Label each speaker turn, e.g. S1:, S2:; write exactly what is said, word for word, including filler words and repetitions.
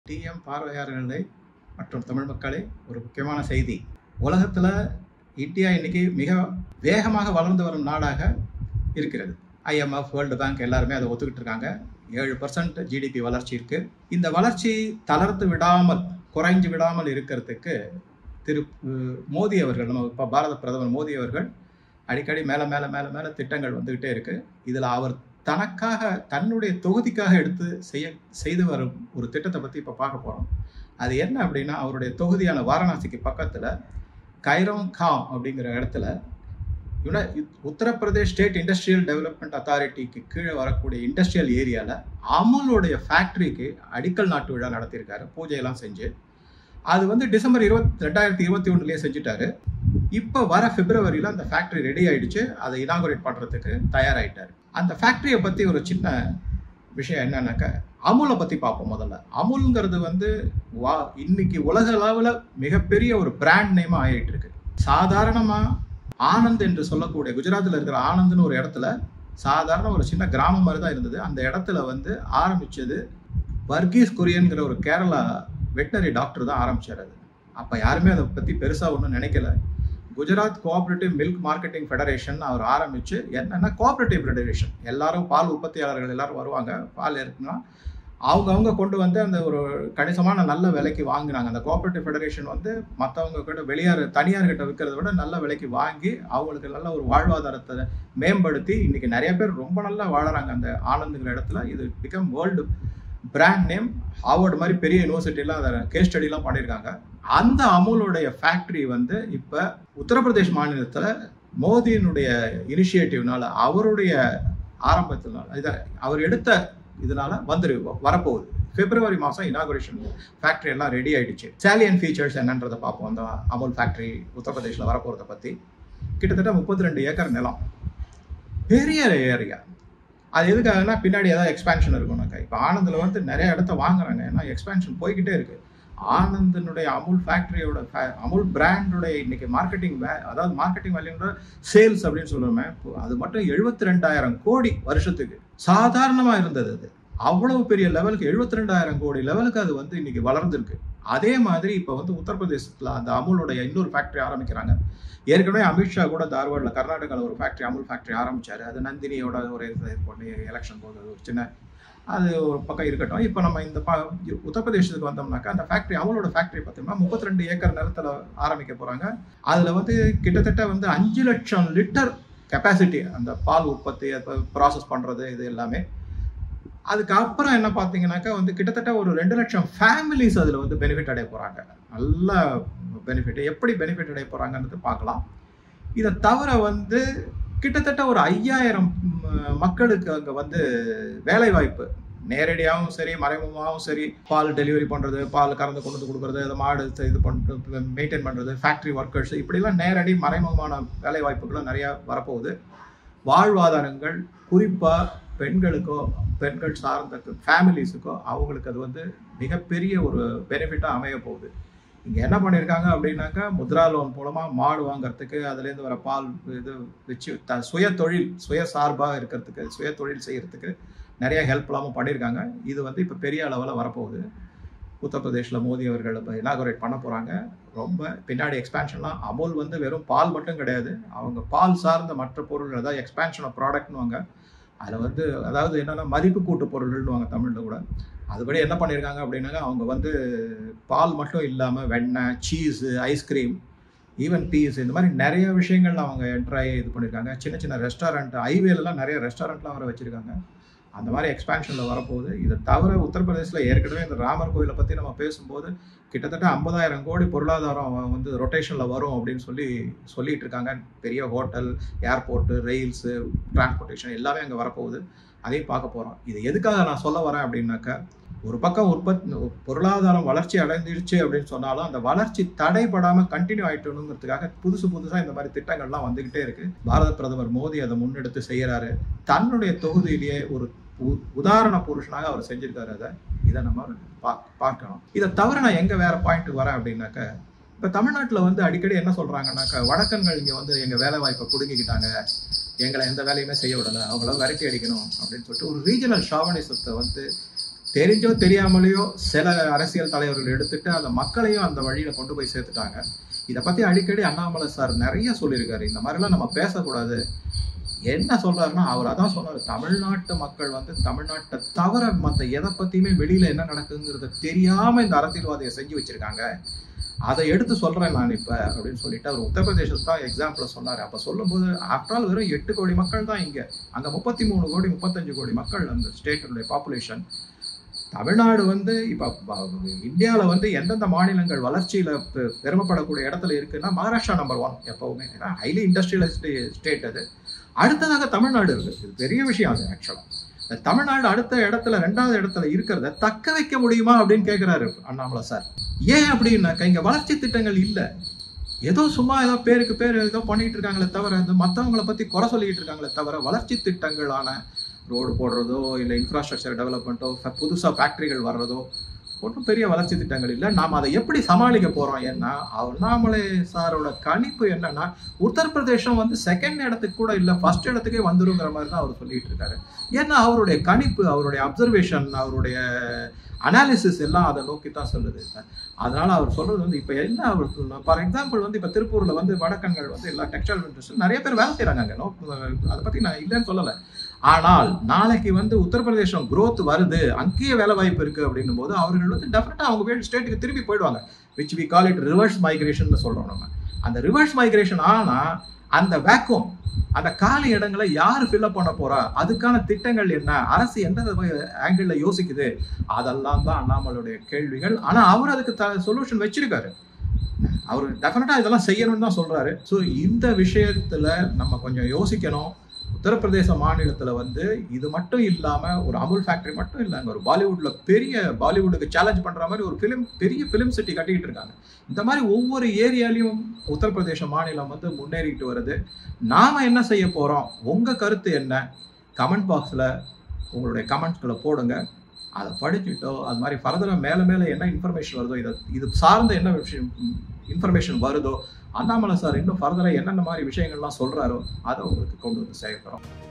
S1: DM பார்வையாளர்களே மற்றும் தமிழ் மக்களே, ஒரு முக்கியமான செய்தி. உலகத்தில் இந்தியா இன்னைக்கு மிக வேகமாக வளர்ந்து வரும் நாடாக இருக்கிறது. ஐஎம்எஃப், வேர்ல்டு பேங்க் எல்லாருமே அதை ஒத்துக்கிட்டு இருக்காங்க. ஏழு பர்சன்ட் ஜிடிபி வளர்ச்சி இருக்கு. இந்த வளர்ச்சி தளர்த்து விடாமல், குறைஞ்சு விடாமல் இருக்கிறதுக்கு திரு மோடி அவர்கள், நம்ம இப்போ பாரத பிரதமர் மோடி அவர்கள் அடிக்கடி மேலே மேலே மேலே மேலே திட்டங்கள் வந்துக்கிட்டே இருக்கு. இதில் அவர் தனக்காக, தன்னுடைய தொகுதிக்காக எடுத்து செய்ய செய்து வரும் ஒரு திட்டத்தை பற்றி இப்போ பார்க்க போகிறோம். அது என்ன அப்படின்னா, அவருடைய தொகுதியான வாரணாசிக்கு பக்கத்தில் கைரோங் காம் அப்படிங்கிற இடத்துல யுன உத்தரப்பிரதேஷ் ஸ்டேட் இண்டஸ்ட்ரியல் டெவலப்மெண்ட் அத்தாரிட்டிக்கு கீழே வரக்கூடிய இண்டஸ்ட்ரியல் ஏரியாவில் அமுலுடைய ஃபேக்ட்ரிக்கு அடிக்கல் நாட்டு விழா நடத்தியிருக்காரு, பூஜையெல்லாம் செஞ்சு. அது வந்து டிசம்பர் இருபத்தி ரெண்டாயிரத்தி இருபத்தி ஒன்றுலேயே செஞ்சுட்டாரு. இப்போ வர பிப்ரவரியில் அந்த ஃபேக்ட்ரி ரெடி ஆகிடுச்சு. அதை இனாகுரேட் பண்ணுறதுக்கு தயாராகிட்டார். அந்த ஃபேக்ட்ரியை பற்றி ஒரு சின்ன விஷயம் என்னன்னாக்கா, அமுலை பற்றி பார்ப்போம். முதல்ல அமுல்ங்கிறது வந்து வா இன்னைக்கு உலக அளவில் மிகப்பெரிய ஒரு பிராண்ட் நேமாக ஆகிட்டு இருக்கு. சாதாரணமாக ஆனந்த் என்று சொல்லக்கூடிய குஜராத்தில் இருக்கிற ஆனந்த்னு ஒரு இடத்துல சாதாரண ஒரு சின்ன கிராமம் மாதிரி தான் இருந்தது. அந்த இடத்துல வந்து ஆரம்பித்தது வர்கீஸ் குரியன்கிற ஒரு கேரளா வெட்டினரி டாக்டர் தான் ஆரம்பித்தார். அது அப்போ யாருமே அதை பற்றி பெருசாக ஒன்றும் நினைக்கல. Gujarat cooperative milk marketing federation அவர் ஆரம்பித்து, என்னென்னா கோஆப்ரேட்டிவ் ஃபெடரேஷன், எல்லாரும் பால் உற்பத்தியாளர்கள் எல்லாரும் வருவாங்க. பால் இருக்குன்னா அவங்க அவங்க கொண்டு வந்து அந்த ஒரு கணிசமான நல்ல விலைக்கு வாங்கினாங்க. அந்த கோஆப்ரேட்டிவ் ஃபெடரேஷன் வந்து மற்றவங்க கிட்ட வெளியார் தனியார்கிட்ட விற்கிறத விட நல்ல விலைக்கு வாங்கி அவங்களுக்கு நல்ல ஒரு வாழ்வாதாரத்தை மேம்படுத்தி இன்னைக்கு நிறைய பேர் ரொம்ப நல்லா வாழறாங்க அந்த ஆனந்துங்கிற இடத்துல. இது become world brand name. Harvard மாதிரி பெரிய யூனிவர்சிட்டிலாம் அதை கேஸ் ஸ்டடிலாம் பண்ணியிருக்காங்க. அந்த அமுலுடைய ஃபேக்ட்ரி வந்து இப்போ உத்தரப்பிரதேஷ் மாநிலத்தில் மோடியினுடைய இனிஷியேட்டிவ்னால, அவருடைய ஆரம்பத்தினால, இதை அவர் எடுத்த இதனால வந்து வரப்போகுது. பிப்ரவரி மாதம் இனாகுரேஷன், ஃபேக்ட்ரி எல்லாம் ரெடி ஆகிடுச்சு. சேலியன் ஃபீச்சர்ஸ் என்னன்றதை பார்ப்போம். அந்த அமுல் ஃபேக்ட்ரி உத்தரப்பிரதேஷில் வரப்போகிறத பற்றி. கிட்டத்தட்ட முப்பத்தி ரெண்டு ஏக்கர் நிலம், பெரிய ஏரியா. அது எதுக்காகனா பின்னாடி ஏதாவது எக்ஸ்பேன்ஷன் இருக்கும்னாக்கா. இப்போ ஆனந்தில் வந்து நிறைய இடத்த வாங்குறாங்க, ஏன்னா எக்ஸ்பேன்ஷன் போய்கிட்டே இருக்குது. ஆனந்தினுடைய அமுல் ஃபேக்ட்ரியோட அமுல் பிராண்டுடைய இன்னைக்கு மார்க்கெட்டிங் வே அதாவது மார்க்கெட்டிங் வேல்யூன்ற சேல்ஸ் அப்படின்னு சொல்லுவோமே, அது மட்டும் எழுபத்தி ரெண்டாயிரம் கோடி வருஷத்துக்கு. சாதாரணமாக இருந்தது அது. அவ்வளவு பெரிய லெவலுக்கு, எழுபத்தி ரெண்டாயிரம் கோடி லெவலுக்கு அது வந்து இன்னைக்கு வளர்ந்துருக்கு. அதே மாதிரி இப்போ வந்து உத்தரப்பிரதேசத்தில் அந்த அமுலுடைய இன்னொரு ஃபேக்ட்ரி ஆரம்பிக்கிறாங்க. ஏற்கனவே அமித்ஷா கூட தார்வாடில் கர்நாடகாவில் ஒரு ஃபேக்ட்ரி, அமுல் ஃபேக்ட்ரி ஆரம்பித்தார். அது நந்தினியோட ஒரு பண்ணி எலெக்ஷன் போது ஒரு சின்ன, அது ஒரு பக்கம் இருக்கட்டும். இப்போ நம்ம இந்த ப உத்தரப்பிரதேசத்துக்கு வந்தோம்னாக்கா, அந்த ஃபேக்ட்ரி, அமுலோட ஃபேக்ட்ரி பார்த்தோம்னா முப்பத்தி ரெண்டு ஏக்கர் நிலத்தில் ஆரம்பிக்க போகிறாங்க. அதில் வந்து கிட்டத்தட்ட வந்து அஞ்சு லட்சம் லிட்டர் கெப்பாசிட்டி, அந்த பால் உற்பத்தி, அதை ப்ராசஸ் பண்ணுறது, இது எல்லாமே. அதுக்கப்புறம் என்ன பார்த்தீங்கன்னாக்கா வந்து கிட்டத்தட்ட ஒரு ரெண்டு லட்சம் ஃபேமிலிஸ் அதில் வந்து பெனிஃபிட் அடைய போகிறாங்க. நல்ல பெனிஃபிட். எப்படி பெனிஃபிட் அடைய போகிறாங்கன்றது பார்க்கலாம். இதை தவிர வந்து கிட்டத்தட்ட ஒரு ஐயாயிரம் மக்களுக்கு அங்கே வந்து வேலை வாய்ப்பு, நேரடியாகவும் சரி மறைமுகமாகவும் சரி, பால் டெலிவரி பண்ணுறது, பால் கறந்து கொண்டு வந்து கொடுக்குறது, அதை மாடு இது பண்ணுறது, மெயின்டைன் பண்ணுறது, ஃபேக்ட்ரி ஒர்க்கர்ஸ், இப்படிலாம் நேரடி மறைமுகமான வேலை வாய்ப்புகளும் நிறையா வரப்போகுது. வாழ்வாதாரங்கள் குறிப்பாக பெண்களுக்கோ, பெண்கள் சார்ந்த ஃபேமிலிஸுக்கோ, அவங்களுக்கு அது வந்து மிகப்பெரிய ஒரு பெனிஃபிட்டாக அமைய போகுது. இங்கே என்ன பண்ணியிருக்காங்க அப்படின்னாக்கா, முத்ரா லோன் மூலமாக மாடு வாங்கிறதுக்கு, அதுலேருந்து வர பால் இது வச்சு த சுய தொழில், சுய சார்பாக இருக்கிறதுக்கு, சுய தொழில் செய்கிறதுக்கு நிறைய ஹெல்ப்லாமும் பண்ணியிருக்காங்க. இது வந்து இப்போ பெரிய அளவில் வரப்போகுது. உத்தரப்பிரதேஷில் மோடி அவர்கள் இப்போ இனாகுரேட் பண்ண போகிறாங்க. ரொம்ப பின்னாடி எக்ஸ்பேன்ஷன்லாம், அமுல் வந்து வெறும் பால் மட்டும் கிடையாது, அவங்க பால் சார்ந்த மற்ற பொருள்கள், அதாவது எக்ஸ்பேன்ஷன் ஆஃப் ப்ராடக்ட்னுவாங்க. அதில் வந்து அதாவது என்னென்னா மதிப்பு கூட்டு பொருள்கள்னுவாங்க தமிழில் கூட. அதுபடி என்ன பண்ணியிருக்காங்க அப்படின்னாக்கா, அவங்க வந்து பால் மட்டும் இல்லாமல் வெண்ணெய், சீஸு, ஐஸ்கிரீம், ஈவன் பீஸ், இந்த மாதிரி நிறைய விஷயங்கள் அவங்க என்ட்ராகி இது பண்ணியிருக்காங்க. சின்ன சின்ன ரெஸ்டாரண்ட், ஹைவேலலாம் நிறைய ரெஸ்டாரண்ட்லாம் வர வச்சுருக்காங்க. அந்த மாதிரி எக்ஸ்பேன்ஷனில் வரப்போகுது. இதை தவிர உத்தரப்பிரதேசில் ஏற்கனவே இந்த ராமர் கோயிலை பற்றி நம்ம பேசும்போது கிட்டத்தட்ட ஐம்பதாயிரம் கோடி பொருளாதாரம் வந்து ரொட்டேஷனில் வரும் அப்படின்னு சொல்லி சொல்லிகிட்டு இருக்காங்க. பெரிய ஹோட்டல், ஏர்போர்ட்டு, ரெயில்ஸு, டிரான்ஸ்போர்ட்டேஷன் எல்லாமே அங்கே வரப்போகுது. அதையும் பார்க்க போகிறோம். இது எதுக்காக நான் சொல்ல வரேன் அப்படின்னாக்கா, ஒரு பக்கம் உற்பத்தி பொருளாதாரம் வளர்ச்சி அடைஞ்சிருச்சு அப்படின்னு சொன்னாலும் அந்த வளர்ச்சி தடைபடாமல் கண்டினியூ ஆகிட்டணுங்கிறதுக்காக புதுசு புதுசாக இந்த மாதிரி திட்டங்கள்லாம் வந்துக்கிட்டே இருக்குது. பாரத பிரதமர் மோடி அதை முன்னெடுத்து செய்கிறாரு. தன்னுடைய தொகுதியிலேயே ஒரு உதாரண புருஷனாக அவர் செஞ்சிருக்காரு. அதை இதை நம்ம பா பார்க்கணும். இதை தவிர நான் எங்கே வேறு பாயிண்ட்டுக்கு வரேன் அப்படின்னாக்கா, இப்போ தமிழ்நாட்டில் வந்து அடிக்கடி என்ன சொல்கிறாங்கன்னாக்கா, வடக்கன்கள் இங்கே வந்து எங்கள் வேலை வாய்ப்பை பிடுங்கிக்கிட்டாங்க, எங்களை எந்த வேலையுமே செய்ய விடலை, அவங்கள விரட்டி அடிக்கணும் அப்படின்னு சொல்லிட்டு ஒரு ரீஜனல் ஷாவனிசத்தை வந்து தெரிஞ்சோ தெரியாமலேயோ சில அரசியல் தலைவர்கள் எடுத்துட்டு அந்த மக்களையும் அந்த வழியில கொண்டு போய் சேர்த்துட்டாங்க. இதை பத்தி அடிக்கடி அண்ணாமலை சார் நிறைய சொல்லியிருக்காரு. இந்த மாதிரிலாம் நம்ம பேசக்கூடாது. என்ன சொல்றாருன்னா, அவர் அதான் சொன்னாரு, தமிழ்நாட்டு மக்கள் வந்து தமிழ்நாட்டை தவிர மற்ற எதை பத்தியுமே வெளியில என்ன நடக்குங்கிறத தெரியாம இந்த அரசியல்வாதியை செஞ்சு வச்சிருக்காங்க. அதை எடுத்து சொல்றேன் நான் இப்ப அப்படின்னு சொல்லிட்டு அவர் உத்தரப்பிரதேசத்தை தான் எக்ஸாம்பிள் சொன்னாரு. அப்ப சொல்லும் போது ஆஃப்டர் ஆல் வெறும் எட்டு கோடி மக்கள் தான் இங்க, அங்க முப்பத்தி மூணு கோடி முப்பத்தஞ்சு கோடி மக்கள் அந்த ஸ்டேட்டுடைய பாப்புலேஷன். தமிழ்நாடு வந்து இப்ப இந்தியாவில் வந்து எந்தெந்த மாநிலங்கள் வளர்ச்சியில பெருமைப்படக்கூடிய இடத்துல இருக்குன்னா மகாராஷ்டிரா நம்பர் ஒன் எப்பவுமே. ஹைலி இண்டஸ்ட்ரியலைஸ்டு ஸ்டேட் அது. அடுத்ததாக தமிழ்நாடு இருக்கு. இது பெரிய விஷயம். அது ஆக்சுவலா தமிழ்நாடு அடுத்த இடத்துல ரெண்டாவது இடத்துல இருக்கிறத தக்க வைக்க முடியுமா அப்படின்னு கேட்கிறாரு அண்ணாமலை சார். ஏன் அப்படின்னாக்கா இங்க வளர்ச்சி திட்டங்கள் இல்லை. ஏதோ சும்மா ஏதோ பேருக்கு பேர் ஏதோ பண்ணிட்டு இருக்காங்களே தவிர இந்த மற்றவங்களை பத்தி குறை சொல்லிட்டு இருக்காங்களே தவிர வளர்ச்சி திட்டங்களான ரோடு போடுறதோ இல்லை இன்ஃப்ராஸ்ட்ரக்சர் டெவலப்மெண்ட்டோ புதுசாக ஃபேக்ட்ரிகள் வர்றதோ ஒன்றும் பெரிய வளர்ச்சி திட்டங்கள் இல்லை. நாம் அதை எப்படி சமாளிக்க போகிறோம்? ஏன்னா அண்ணாமலை சாரோட கணிப்பு என்னன்னா உத்தரப்பிரதேசம் வந்து செகண்ட் இடத்துக்கு கூட இல்லை, ஃபர்ஸ்ட் இடத்துக்கே வந்துருங்கிற மாதிரி தான் அவர் சொல்லிட்டு இருக்காரு. ஏன்னா அவருடைய கணிப்பு, அவருடைய அப்சர்வேஷன், அவருடைய அனாலிசிஸ் எல்லாம் அதை நோக்கி தான் சொல்லுது. அதனால அவர் சொல்றது வந்து இப்போ என்ன அவர் ஃபார் எக்ஸாம்பிள் வந்து இப்போ திருப்பூரில் வந்து வடக்கன்கள் வந்து எல்லா டெக்ஸ்டைல் இண்டஸ்ட்ரி நிறைய பேர் வேலை செய்கிறாங்க அங்கே. நோ அதை பற்றி நான் இல்லைன்னு சொல்லலை. ஆனால் நாளைக்கு வந்து உத்தரப்பிரதேசம் growth வருது, அங்கேயே வேலை வாய்ப்பு இருக்கு அப்படின்னும் போது அவர்கள் வந்து டெஃபினட்டா அவங்க வீட்டு ஸ்டேட்டுக்கு திரும்பி போயிடுவாங்க. Which we call it reverse migration சொல்றோம் நம்ம. அந்த ரிவர்ஸ் மைக்ரேஷன் ஆனா அந்த வேக்கும், அந்த காலி இடங்களை யார் ஃபில்அப் பண்ண போறா, அதுக்கான திட்டங்கள் என்ன, அரசு எந்த ஆங்கிள் யோசிக்குது, அதெல்லாம் தான் அண்ணாமலையுடைய கேள்விகள். ஆனா அவர் அதுக்கு சொல்யூஷன் வச்சிருக்காரு. அவர் டெஃபினட்டா இதெல்லாம் செய்யணும்னு தான் சொல்றாரு. ஸோ இந்த விஷயத்துல நம்ம கொஞ்சம் யோசிக்கணும். உத்தரப்பிரதேச மாநிலத்துல வந்து இது மட்டும் இல்லாம ஒரு அமுல் ஃபேக்டரி மட்டும் இல்லைங்க, ஒரு பாலிவுட்ல பெரிய பாலிவுட்டுக்கு சேலஞ்ச் பண்ற மாதிரி ஒரு பிலிம் பெரிய பிலிம் சிட்டி கட்டிக்கிட்டு இருக்காங்க. இந்த மாதிரி ஒவ்வொரு ஏரியாலையும் உத்தரப்பிரதேச மாநிலம் வந்து முன்னேறிட்டு வருது. நாம என்ன செய்ய போறோம்? உங்க கருத்து என்ன? கமெண்ட் பாக்ஸ்ல உங்களுடைய கமெண்ட்ஸ்களை போடுங்க. அதை படிச்சுட்டோ அது மாதிரி ஃபர்தரா மேல மேல என்ன இன்ஃபர்மேஷன் வருதோ, இதை இது சார்ந்த என்ன விஷயம் இன்ஃபர்மேஷன் வருதோ, அண்ணாமலை சார் இன்னும் ஃபர்தரா என்னென்ன மாதிரி விஷயங்கள்லாம் சொல்றாரோ அதை உங்களுக்கு கொண்டு வந்து சேர்க்கிறோம்.